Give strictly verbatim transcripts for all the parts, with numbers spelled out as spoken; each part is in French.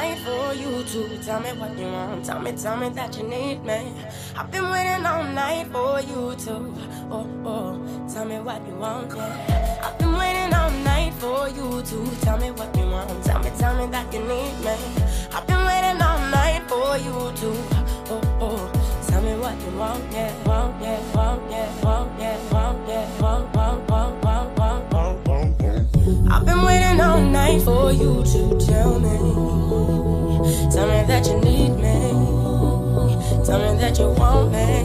night for you to tell me what you want. Tell me, tell me that you need me. I've been waiting all night for you to, oh, oh, tell me what you want, yeah. I've been waiting all night for you to tell me what you want. Tell me, tell me that you need me. I've been waiting all night for you to, oh, oh, tell me what you want, yeah, want, yeah, want, yeah, want, yeah, want, yeah, want, want, want, want, want, want, want, want. I've been waiting all night for you to tell me, tell me that you need me, tell me that you want me.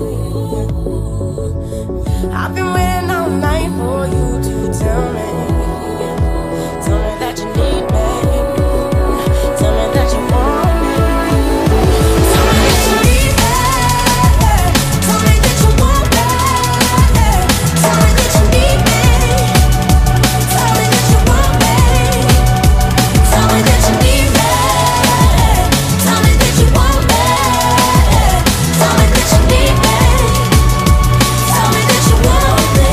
I've been waiting all night for you to tell me, tell me that you need me, tell me that you want me. Tell me that you need me, tell me that you want me, tell me that you need me, tell me that you want me, tell me that you need me, tell me that you want me, tell me that you need me, tell me that you want me.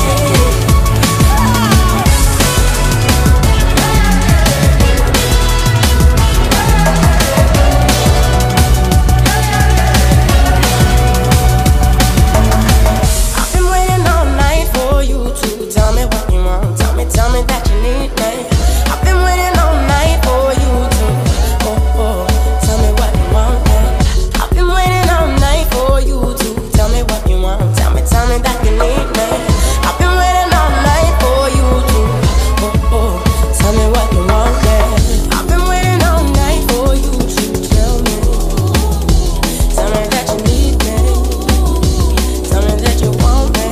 I've been waiting all night for you to tell me what you want. Tell me, tell me that you need me. I've been waiting all night for you to, oh, oh, tell me what you want, yeah. I've been waiting all night for you to tell me what you want. Tell me, tell me that you need me. I've been waiting all night for you to, oh, oh, tell me what you want, yeah. I've been waiting all night for you to tell me, tell me that you need me, tell me that you want me.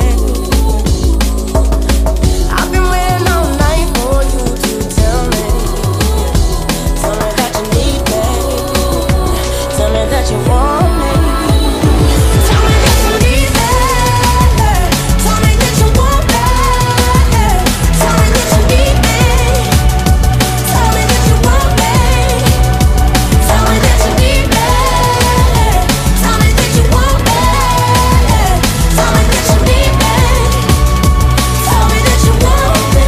I've been waiting all night for you to tell me, tell me that you need me, tell me that you want me. Tell me that you need me, tell me that you want me, tell me that you need me, tell me that you want me, tell me that you need me, tell me that you want me, tell me that you need me, tell me that you want me.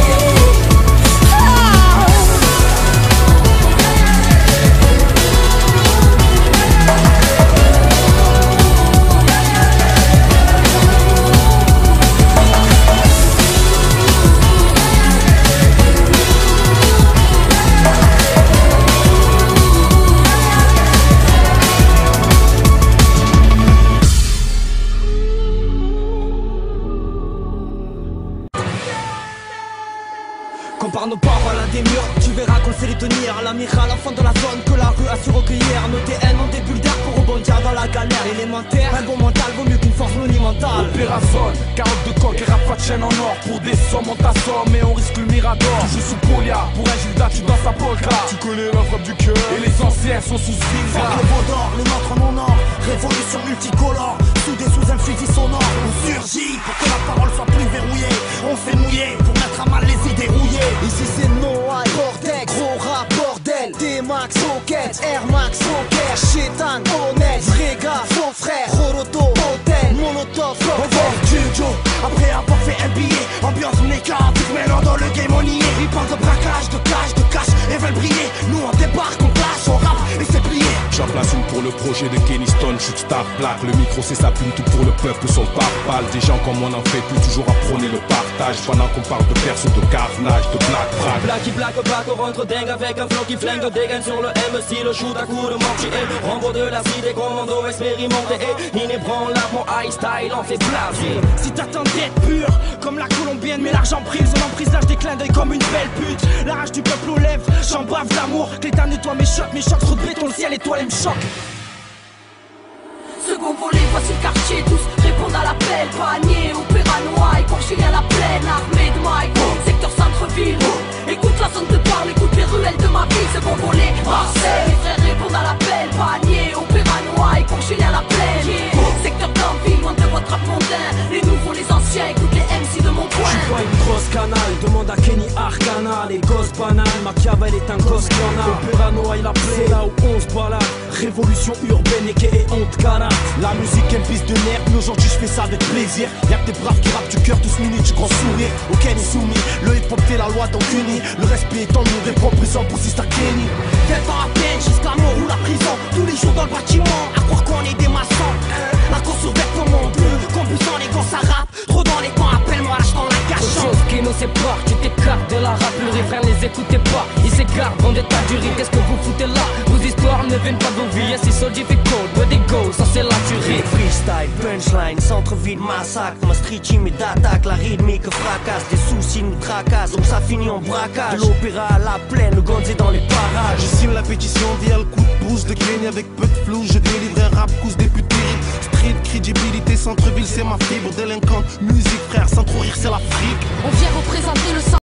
Compare nos paroles à des murs, tu verras qu'on sait les tenir. L'amiral, l'enfant de la zone que la rue a su recueillir. Nos T N ont des bulles d'air pour rebondir dans la galère élémentaire. Un bon mental vaut mieux qu'une force monumentale. Opération, carotte de coq et rap pas de chaîne en or. Pour des sommes on t'assomme et on risque le mirador. Tu joues sous Polia, pour un Gilda tu danses à polka. Tu connais la frappe du cœur et les anciens sont sous Zvinga. Fuck le veau d'or, le nôtre non or. Révolution multicolore, soudés sous un fusil sonore. On surgit pour que la parole soit plus verrouillée. On s'est mouillé pour mettre à mal les idées rouillées. Ici c'est no high, bordel, gros rap, bordel. D-Max, Rocket, Air Max, Rocker, Chétan, honnête, vrai gars, faux frère, Roroto, Hôtel, Molotov, On va au Jujo, après avoir fait un billet. Ambiance méca, tout mêlant dans le game on y est. Ils parlent de braquage, de cash, de cash et veulent briller. Nous on débarque, on clash, on rappe et c'est plié. J'en place une pour le projet de Kenny Stone, shoot star plaque. Le micro c'est sa plume, tout pour le peuple, son pare-balles. Des gens comme on en fait plus, toujours à prôner le partage. Pendant qu'on parle de perso, de carnage, de black braque. Blacky black black, on rentre dingue avec un flow qui flingue. Dégaine sur le M C, le shoot à coup de mortier. Rambo de la cité, commando expérimenté. Inébranlable, mon high style en fait blaser. Si t'attends d'être pur, comme la colombienne, mais l'argent prise, on emprise l'âge des clins d'œil comme une belle pute. La rage du peuple aux lèvres, j'en bave d'amour. L'état nettoie mes chocs, mes chocs, trop de béton, le ciel étoilé me choque. Second volet, voici le quartier, tous répondent à l'appel. Panier, opéra noir, Porchilien la plaine, armée de mailles, secteur centre-ville. Écoute la zone de parle, écoute les ruelles de ma ville. Second volet, Marseille, les frères répondent à l'appel. Panier, opéra noir, Porchilien la plaine, secteur d'Anville, loin de votre rap mondain. Les nouveaux, les anciens, écoute les M C de mon coin. J'suis pas une grosse canal, demande à Kenny Arcana. Les gosses banales, Machiavel est un gosse qui en a. Opéra noir, il a c'est là où on se balade. Révolution urbaine et qu'est honte canard. La musique est une piste de nerfs, mais aujourd'hui je fais ça avec plaisir. Y'a que des braves qui rappent du cœur, douze minutes, du grand sourire. Auquel est soumis, le hip hop t'es la loi donc unis. Le respect est en nous, des propres sans pour Sister Kenny. Tête à la peine, jusqu'à mort ou la qui nous sépare. Tu t'écartes de la raperie, frère, les écoutez pas. Ils s'écartent, vendent tas du riz, qu'est-ce que vous foutez là? Vos histoires ne viennent pas de vos vies, c'est so difficult, where they go, ça c'est la tuerie. Freestyle, punchline, centre-ville, massacre. Ma street team est d'attaque, la rythmique fracasse. Des soucis nous tracassent, donc ça finit en braquage. De l'opéra à la plaine, le Gonzé dans les parages. Je signe la pétition via le coup de pouce de Kenny avec peu de flou. Je délivre un rap cous député. Street, crédibilité, centre-ville, c'est ma fibre. Délinquante, musique frère, sans trop rire, c'est l'Afrique. On vient représenter le